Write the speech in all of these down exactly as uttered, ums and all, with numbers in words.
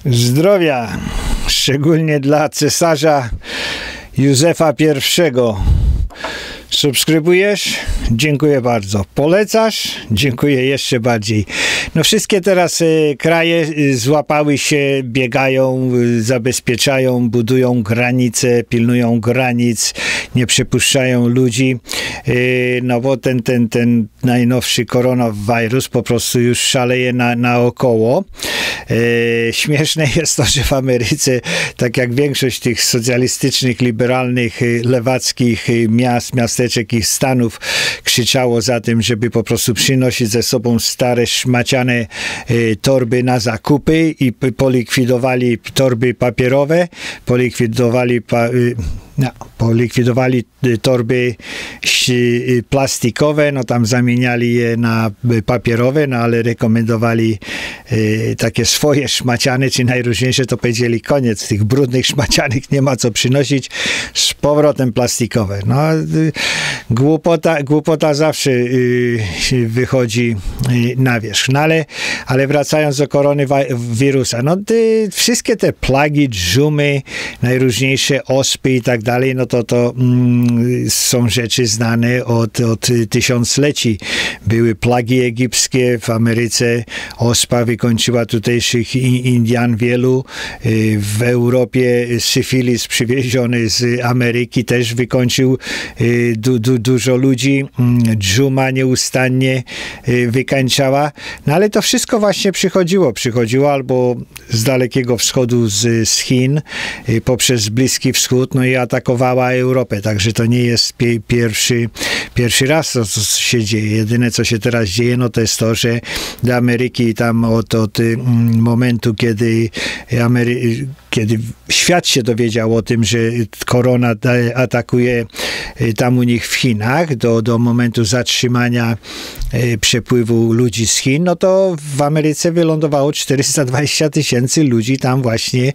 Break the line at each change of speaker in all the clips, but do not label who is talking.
Zdrowia, szczególnie dla cesarza Józefa pierwszego. Subskrybujesz? Dziękuję bardzo. Polecasz? Dziękuję jeszcze bardziej. No wszystkie teraz y, kraje y, złapały się, biegają, y, zabezpieczają, budują granice, pilnują granic, nie przepuszczają ludzi. Y, no bo ten, ten, ten najnowszy koronawirus po prostu już szaleje na, naokoło. Y, śmieszne jest to, że w Ameryce, tak jak większość tych socjalistycznych, liberalnych, y, lewackich y, miast, miasteczek i stanów krzyczało za tym, żeby po prostu przynosić ze sobą stare, szmaciane y, torby na zakupy i polikwidowali torby papierowe, polikwidowali pa, y, no, polikwidowali torby plastikowe, no tam zamieniali je na papierowe, no ale rekomendowali y, takie swoje szmaciane, czy najróżniejsze, to powiedzieli koniec, tych brudnych szmacianych nie ma co przynosić, z powrotem plastikowe. No y, głupota, głupota zawsze y, wychodzi y, na wierzch. No ale, ale wracając do koronawirusa, no ty, wszystkie te plagi, dżumy, najróżniejsze ospy i tak dalej, no to to mm, są rzeczy znane od, od tysiącleci. Były plagi egipskie w Ameryce, ospa wykończyła tutejszych Indian wielu. W Europie syfilis przywieziony z Ameryki też wykończył du, du, dużo ludzi. Dżuma nieustannie wykańczała. No ale to wszystko właśnie przychodziło. Przychodziło albo z Dalekiego Wschodu, z, z Chin, poprzez Bliski Wschód, no i atakowała Europę. Także to nie jest pie, pierwszy, pierwszy raz, to, co się dzieje. Jedyne, co się teraz dzieje, no to jest to, że do Ameryki tam od, od momentu, kiedy, Amery kiedy świat się dowiedział o tym, że korona atakuje tam u nich w Chinach, do, do momentu zatrzymania przepływu ludzi z Chin, no to w Ameryce wylądowało czterysta dwadzieścia tysięcy ludzi tam właśnie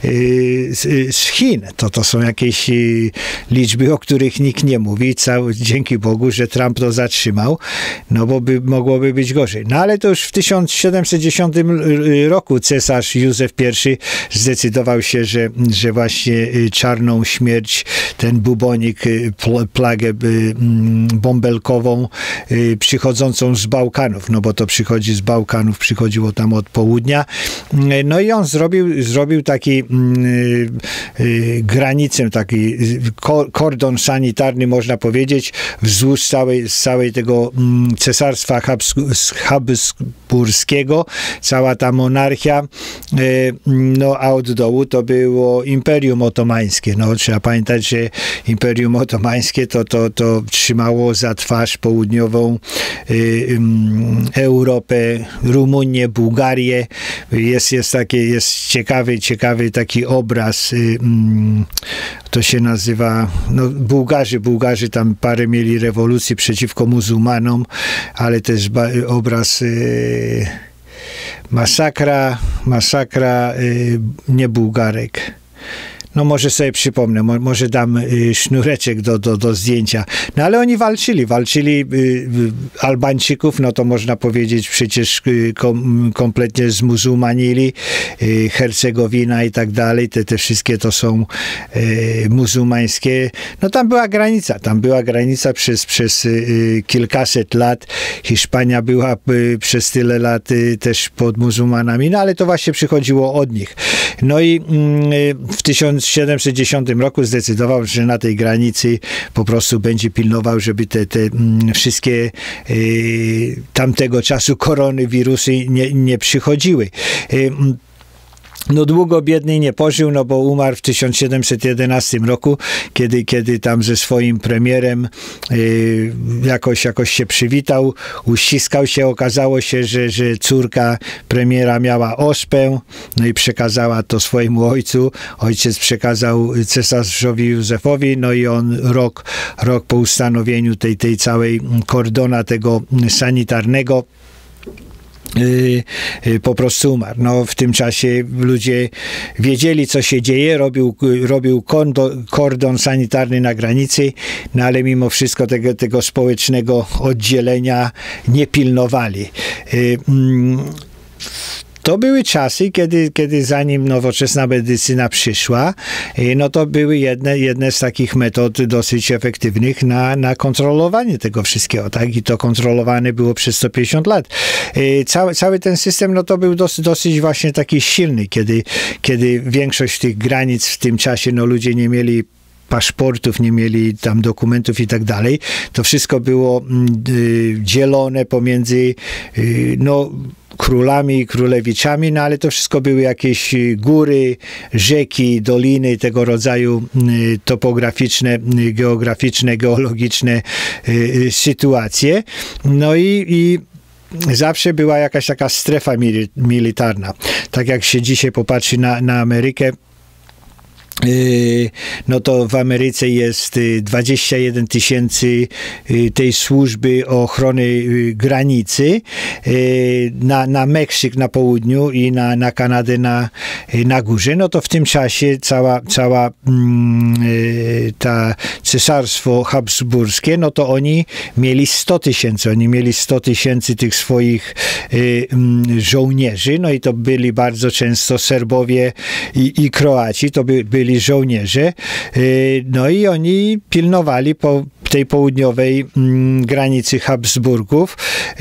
z, z Chin. To, to są jakieś liczby, o których nikt nie mówi. Cały, dzięki Bogu, że Trump to zatrzymał, no bo by, mogłoby być gorzej. No ale to już w tysiąc siedemset dziesiątym roku cesarz Józef pierwszy zdecydował się, że, że właśnie czarną śmierć, ten bubonik, plagę bąbelkową przychodzącą z Bałkanów, no bo to przychodzi z Bałkanów, przychodziło tam od południa. No i on zrobił, zrobił taki granicę, taki kordon sanitarny, można powiedzieć, wzdłuż całej, z całej tego cesarstwa habsburskiego, cała ta monarchia, no a od dołu to było Imperium Otomańskie. No trzeba pamiętać, że Imperium Otomańskie to, to, to trzymało za twarz południową y, y, Europę, Rumunię, Bułgarię. Jest, jest taki, jest ciekawy, ciekawy taki obraz, y, y, to się nazywa, no Bułgarzy, Bułgarzy tam parę mieli rewolucji przeciwko muzułmanom, ale też obraz y, masakra, masakra y, nie Bułgarek. No może sobie przypomnę, mo, może dam y, sznureczek do, do, do zdjęcia. No ale oni walczyli, walczyli y, y, Albańczyków, no to można powiedzieć przecież y, kom, kompletnie zmuzułmanili, y, Hercegowina i tak dalej, te, te wszystkie to są y, muzułmańskie. No tam była granica, tam była granica przez, przez y, kilkaset lat. Hiszpania była y, przez tyle lat y, też pod muzułmanami, no ale to właśnie przychodziło od nich. No i y, w tysiąc siedemset dziesiątym roku zdecydował, że na tej granicy po prostu będzie pilnował, żeby te, te mm, wszystkie y, tamtego czasu koronawirusy nie, nie przychodziły. Y, No długo biedny nie pożył, no bo umarł w tysiąc siedemset jedenastym roku, kiedy, kiedy tam ze swoim premierem y, jakoś, jakoś się przywitał, uściskał się, okazało się, że, że córka premiera miała ospę, no i przekazała to swojemu ojcu. Ojciec przekazał cesarzowi Józefowi, no i on rok, rok po ustanowieniu tej, tej całej kordona tego sanitarnego po prostu umarł. No, w tym czasie ludzie wiedzieli, co się dzieje, robił, robił kordon sanitarny na granicy, no ale mimo wszystko tego, tego społecznego oddzielenia nie pilnowali. to były czasy, kiedy, kiedy zanim nowoczesna medycyna przyszła, no to były jedne, jedne z takich metod dosyć efektywnych na, na kontrolowanie tego wszystkiego, tak? I to kontrolowane było przez sto pięćdziesiąt lat. Cały, cały ten system, no to był dosyć, dosyć właśnie taki silny, kiedy, kiedy większość tych granic w tym czasie, no ludzie nie mieli paszportów, nie mieli tam dokumentów i tak dalej. To wszystko było y, dzielone pomiędzy y, no, królami i królewiczami, no ale to wszystko były jakieś góry, rzeki, doliny, tego rodzaju y, topograficzne, y, geograficzne, geologiczne y, y, sytuacje. No i, i zawsze była jakaś taka strefa mili militarna. Tak jak się dzisiaj popatrzy na, na Amerykę, no to w Ameryce jest dwadzieścia jeden tysięcy tej służby ochrony granicy, na, na Meksyk na południu i na, na Kanadę na, na górze. No to w tym czasie cała, cała ta cesarstwo habsburskie, no to oni mieli sto tysięcy, oni mieli sto tysięcy tych swoich żołnierzy, no i to byli bardzo często Serbowie i, i Kroaci, to by, byli żołnierze, no i oni pilnowali po tej południowej granicy Habsburgów.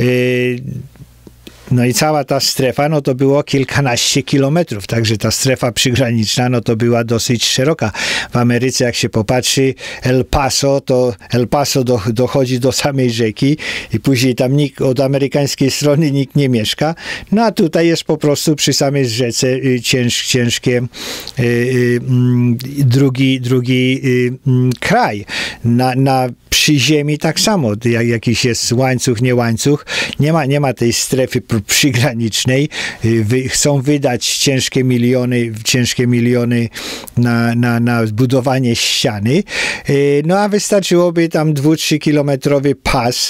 No i cała ta strefa, no to było kilkanaście kilometrów, także ta strefa przygraniczna, no to była dosyć szeroka. W Ameryce, jak się popatrzy, El Paso, to El Paso do, dochodzi do samej rzeki i później tam nikt, od amerykańskiej strony nikt nie mieszka, no a tutaj jest po prostu przy samej rzece y, cięż, ciężkie y, y, drugi, drugi y, y, kraj. Na, na przy ziemi tak samo, jak jakiś jest łańcuch, nie łańcuch, nie ma, nie ma tej strefy przygranicznej, Wy, chcą wydać ciężkie miliony, ciężkie miliony na, na, na budowanie ściany, no a wystarczyłoby tam dwu, trzy kilometrowy pas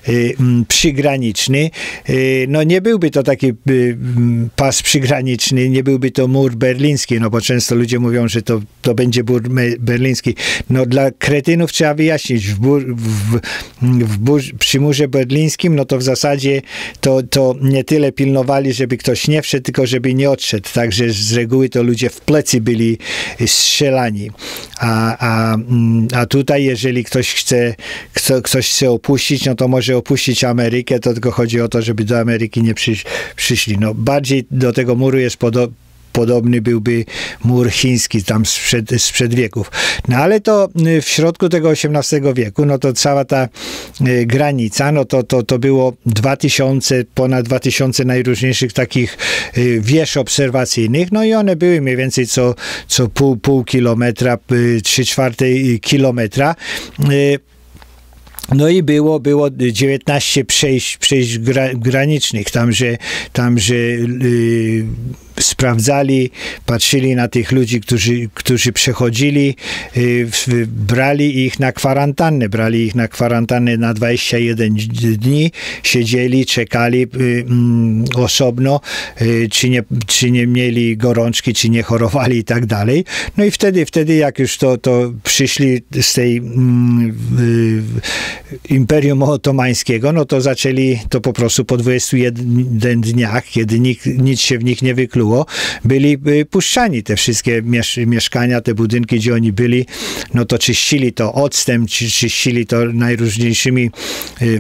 przygraniczny, no nie byłby to taki pas przygraniczny, nie byłby to mur berliński, no bo często ludzie mówią, że to, to będzie mur berliński. No dla kretynów trzeba wyjaśnić, w, bur, w, w bur, przy murze berlińskim, no to w zasadzie to, to nie tyle pilnowali, żeby ktoś nie wszedł, tylko żeby nie odszedł. Także z reguły to ludzie w plecy byli strzelani. A, a, a tutaj, jeżeli ktoś chce, kto, ktoś chce opuścić, no to może opuścić Amerykę, to tylko chodzi o to, żeby do Ameryki nie przysz, przyszli. No bardziej do tego muru jest podobny. Podobny byłby mur chiński tam sprzed, sprzed wieków. No ale to w środku tego osiemnastego wieku, no to cała ta y, granica, no to, to, to było dwa tysiące, ponad dwa tysiące najróżniejszych takich y, wież obserwacyjnych, no i one były mniej więcej co, co pół, pół kilometra, y, trzy czwarte kilometra. Y, No i było, było dziewiętnaście przejść, przejść gra, granicznych, tam, że, tam, że yy, sprawdzali, patrzyli na tych ludzi, którzy, którzy przechodzili, yy, brali ich na kwarantannę, brali ich na kwarantannę na dwadzieścia jeden dni, siedzieli, czekali yy, yy, osobno, yy, czy, nie, czy nie mieli gorączki, czy nie chorowali i tak dalej. No i wtedy, wtedy jak już to, to przyszli z tej yy, Imperium Otomańskiego, no to zaczęli to po prostu po dwudziestu jeden dniach, kiedy nikt, nic się w nich nie wykluło, byli puszczani. Te wszystkie miesz mieszkania, te budynki, gdzie oni byli, no to czyścili to octem, czy, czyścili to najróżniejszymi y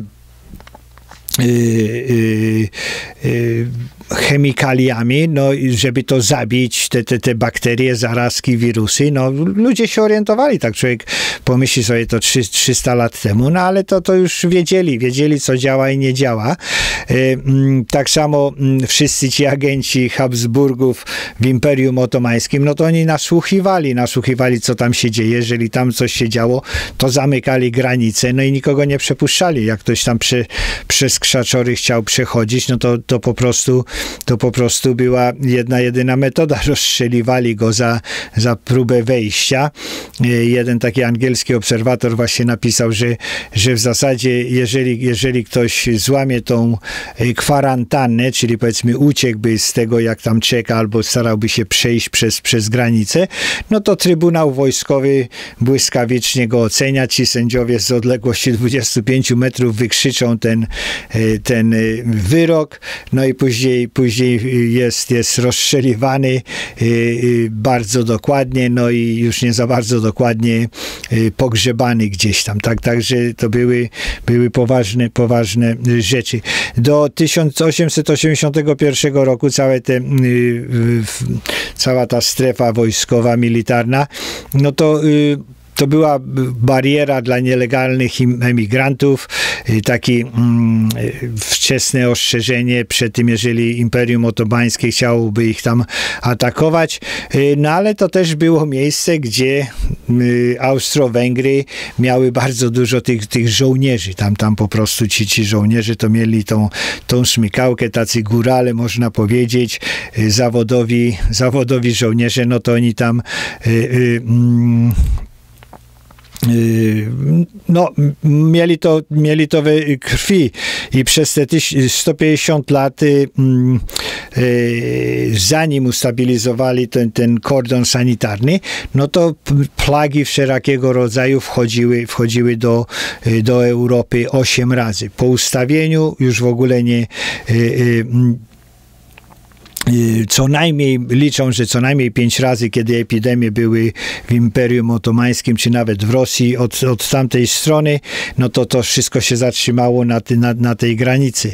Yy, yy, yy, chemikaliami, no żeby to zabić, te, te, te bakterie, zarazki, wirusy, no ludzie się orientowali, tak człowiek pomyśli sobie to trzysta lat temu, no ale to, to już wiedzieli, wiedzieli co działa i nie działa. Yy, yy, tak samo yy, wszyscy ci agenci Habsburgów w Imperium Otomańskim, no to oni nasłuchiwali, nasłuchiwali co tam się dzieje, jeżeli tam coś się działo, to zamykali granice, no i nikogo nie przepuszczali, jak ktoś tam przy, przez krzaczory chciał przechodzić, no to, to po prostu to po prostu była jedna, jedyna metoda. Rozstrzeliwali go za, za próbę wejścia. Jeden taki angielski obserwator właśnie napisał, że, że w zasadzie jeżeli, jeżeli ktoś złamie tą kwarantannę, czyli powiedzmy uciekłby z tego, jak tam czeka, albo starałby się przejść przez, przez granicę, no to Trybunał Wojskowy błyskawicznie go ocenia. Ci sędziowie z odległości dwudziestu pięciu metrów wykrzyczą ten ten wyrok, no i później, później jest, jest rozstrzeliwany bardzo dokładnie, no i już nie za bardzo dokładnie pogrzebany gdzieś tam, tak, także to były, były poważne, poważne rzeczy. Do tysiąc osiemset osiemdziesiątego pierwszego roku całe te, cała ta strefa wojskowa, militarna, no to to była bariera dla nielegalnych emigrantów, takie mm, wczesne ostrzeżenie przed tym, jeżeli Imperium Otomańskie chciałoby ich tam atakować. No ale to też było miejsce, gdzie y, Austro-Węgry miały bardzo dużo tych, tych żołnierzy. Tam, tam po prostu ci, ci żołnierze to mieli tą, tą smykałkę, tacy górale, można powiedzieć, zawodowi, zawodowi żołnierze, no to oni tam y, y, mm, no, mieli to, mieli to we krwi i przez te sto pięćdziesiąt lat zanim ustabilizowali ten, ten kordon sanitarny, no to plagi wszelkiego rodzaju wchodziły, wchodziły do, do Europy osiem razy. Po ustawieniu już w ogóle nie co najmniej, liczą, że co najmniej pięć razy, kiedy epidemie były w Imperium Otomańskim, czy nawet w Rosji od, od tamtej strony, no to to wszystko się zatrzymało na, ty, na, na tej granicy.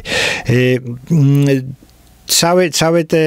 Całe, całe te,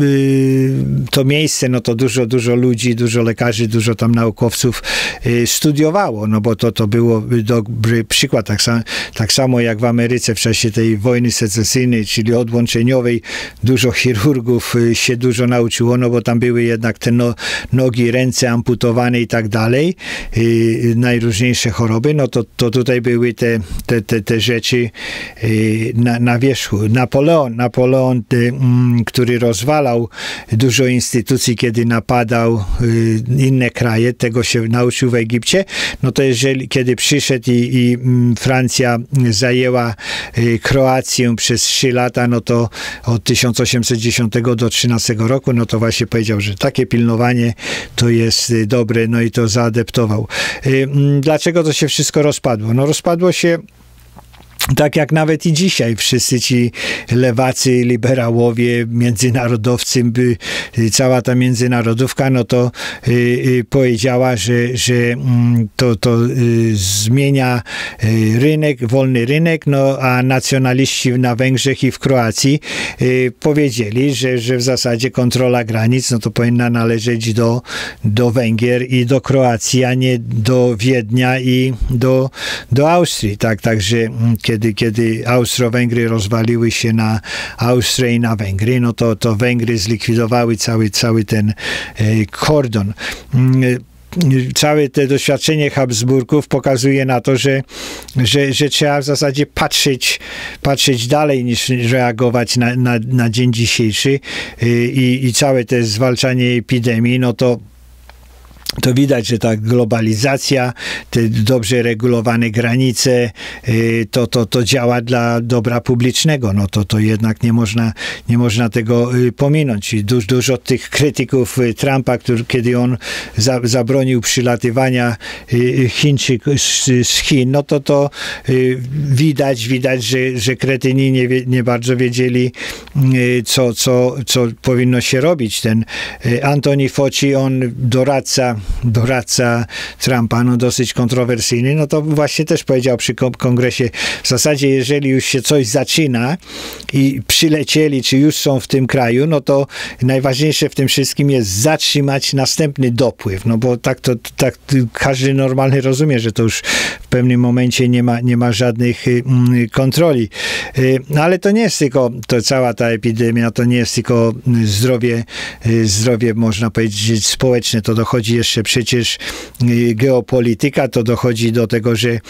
to miejsce, no to dużo, dużo ludzi, dużo lekarzy, dużo tam naukowców studiowało, no bo to, to było dobry przykład, tak, sam, tak samo jak w Ameryce w czasie tej wojny secesyjnej, czyli odłączeniowej, dużo chirurgów się dużo nauczyło, no bo tam były jednak te no, nogi, ręce amputowane i tak dalej, najróżniejsze choroby, no to, to tutaj były te, te, te, te rzeczy na, na wierzchu. Napoleon, Napoleon który rozwalał dużo instytucji, kiedy napadał inne kraje, tego się nauczył w Egipcie, no to jeżeli, kiedy przyszedł i, i Francja zajęła Kroację przez trzy lata, no to od tysiąc osiemset dziesiątego do trzynastego roku, no to właśnie powiedział, że takie pilnowanie to jest dobre, no i to zaadeptował. Dlaczego to się wszystko rozpadło? No rozpadło się tak jak nawet i dzisiaj wszyscy ci lewacy, liberałowie, międzynarodowcy, by, cała ta międzynarodówka, no to y, y, powiedziała, że, że y, to, to y, zmienia y, rynek, wolny rynek, no a nacjonaliści na Węgrzech i w Kroacji y, powiedzieli, że, że w zasadzie kontrola granic, no to powinna należeć do, do Węgier i do Kroacji, a nie do Wiednia i do, do Austrii. Tak, także kiedy, kiedy Austro-Węgry rozwaliły się na Austrię i na Węgry, no to, to Węgry zlikwidowały cały, cały ten e, kordon. Całe to doświadczenie Habsburgów pokazuje na to, że, że, że trzeba w zasadzie patrzeć, patrzeć dalej niż reagować na, na, na dzień dzisiejszy i, i całe to zwalczanie epidemii, no to to widać, że ta globalizacja, te dobrze regulowane granice, to, to, to działa dla dobra publicznego. No to, to jednak nie można, nie można tego pominąć. I dużo, dużo tych krytyków Trumpa, który, kiedy on za, zabronił przylatywania Chińczyków z, z Chin, no to to widać, widać, że, że kretyni nie, nie bardzo wiedzieli, co, co, co powinno się robić. Ten Anthony Fauci, on doradca doradca Trumpa, no dosyć kontrowersyjny, no to właśnie też powiedział przy kongresie, w zasadzie jeżeli już się coś zaczyna i przylecieli, czy już są w tym kraju, no to najważniejsze w tym wszystkim jest zatrzymać następny dopływ, no bo tak to tak każdy normalny rozumie, że to już w pewnym momencie nie ma, nie ma żadnych mm, kontroli. No ale to nie jest tylko, to cała ta epidemia, to nie jest tylko zdrowie, zdrowie można powiedzieć społeczne, to dochodzi jeszcze przecież geopolityka, to dochodzi do tego, że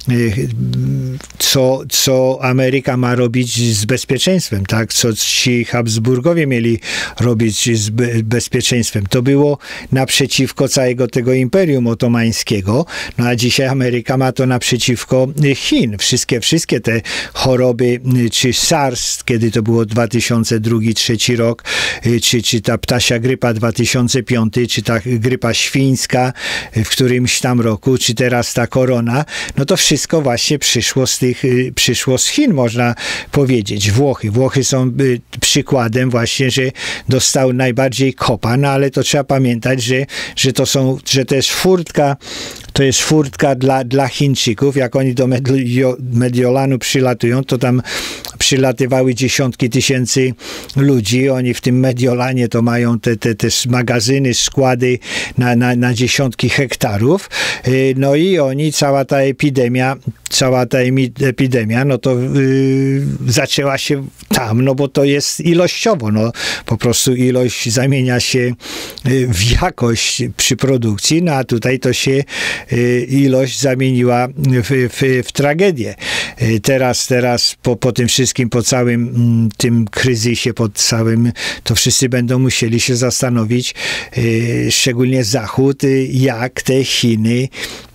co, co Ameryka ma robić z bezpieczeństwem, tak? Co ci Habsburgowie mieli robić z be bezpieczeństwem. To było naprzeciwko całego tego Imperium Otomańskiego, no a dzisiaj Ameryka ma to naprzeciwko Chin. Wszystkie, wszystkie te choroby, czy SARS, kiedy to było dwa tysiące drugi, dwa tysiące trzeci rok, czy, czy ta ptasia grypa dwa tysiące piąty, czy ta grypa świńska, świńska w którymś tam roku, czy teraz ta korona, no to wszystko właśnie przyszło z tych, przyszło z Chin, można powiedzieć. Włochy. Włochy są przykładem właśnie, że dostał najbardziej kopa, no ale to trzeba pamiętać, że, że to są, że to jest furtka, to jest furtka dla, dla Chińczyków. Jak oni do Medio, Mediolanu przylatują, to tam przylatywały dziesiątki tysięcy ludzi. Oni w tym Mediolanie to mają te, te, te magazyny, składy na, na, na dziesiątki hektarów. No i oni, cała ta epidemia, cała ta epidemia, no to yy, zaczęła się tam, no bo to jest ilościowo, no po prostu ilość zamienia się w jakość przy produkcji, no a tutaj to się yy, ilość zamieniła w, w, w tragedię. Yy, teraz, teraz po, po tym wszystkim, po całym mm, tym kryzysie, po całym, to wszyscy będą musieli się zastanowić, yy, szczególnie Zachód, yy, jak te Chiny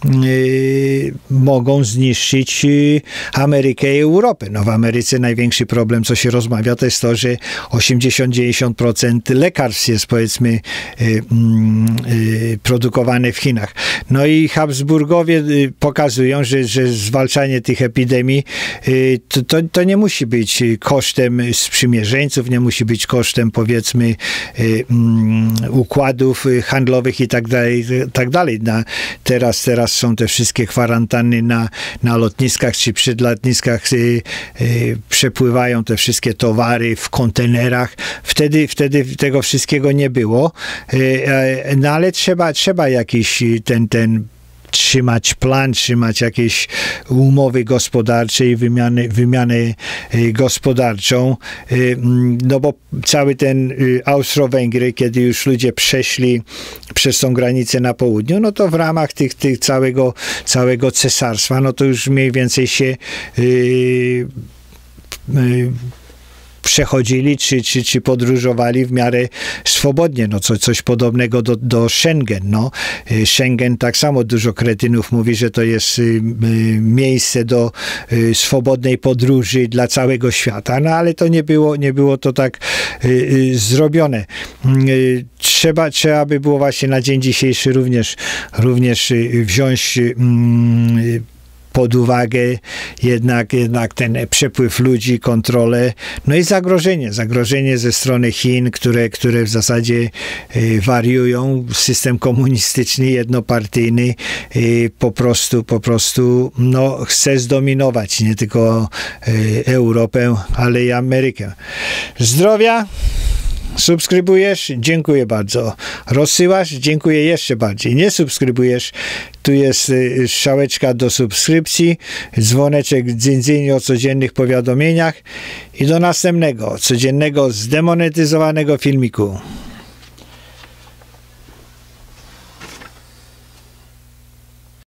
yy, mogą zniszczyć Amerykę i Europę. No w Ameryce największy problem, co się rozmawia, to jest to, że osiemdziesiąt do dziewięćdziesięciu procent lekarstw jest, powiedzmy, y, y, produkowane w Chinach. No i Habsburgowie y, pokazują, że, że zwalczanie tych epidemii y, to, to, to nie musi być kosztem sprzymierzeńców, nie musi być kosztem, powiedzmy, y, y, układów handlowych i tak dalej, tak dalej. Na, teraz, teraz są te wszystkie kwarantanny na, na lotniskach czy przed lotniskach y, y, przepływają te wszystkie towary w kontenerach. Wtedy, wtedy tego wszystkiego nie było. Y, y, no ale trzeba, trzeba jakiś ten, ten trzymać plan, trzymać jakieś umowy gospodarcze i wymiany, wymianę gospodarczą, no bo cały ten Austro-Węgry, kiedy już ludzie przeszli przez tą granicę na południu, no to w ramach tych, tych całego, całego cesarstwa, no to już mniej więcej się yy, yy, przechodzili, czy, czy, czy podróżowali w miarę swobodnie, no co, coś podobnego do, do Schengen, no. Schengen tak samo dużo kretynów mówi, że to jest y, y, miejsce do y, swobodnej podróży dla całego świata, no ale to nie było, nie było to tak y, y, zrobione. Y, trzeba, trzeba by było właśnie na dzień dzisiejszy również, również y, wziąć y, y, pod uwagę jednak, jednak ten przepływ ludzi, kontrolę, no i zagrożenie, zagrożenie ze strony Chin, które, które w zasadzie y, wariują, system komunistyczny, jednopartyjny y, po prostu, po prostu no, chce zdominować nie tylko y, Europę, ale i Amerykę. Zdrowia! Subskrybujesz? Dziękuję bardzo. Rozsyłasz? Dziękuję jeszcze bardziej. Nie subskrybujesz? Tu jest strzałeczka do subskrypcji, dzwoneczek dzyń o codziennych powiadomieniach i do następnego, codziennego zdemonetyzowanego filmiku.